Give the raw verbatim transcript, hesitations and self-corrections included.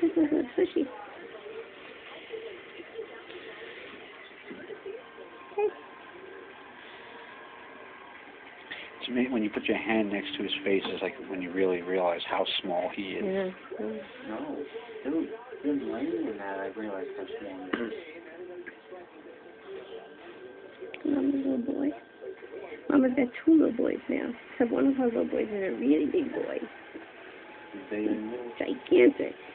Swishy. Hey. To me, when you put your hand next to his face, it's like when you really realize how small he is. Yeah. No, dude, him laying in that, I realized how small he is. Mama's little boy. Mama's got two little boys now. Except one of her little boys is a really big boy. They, Gigantic.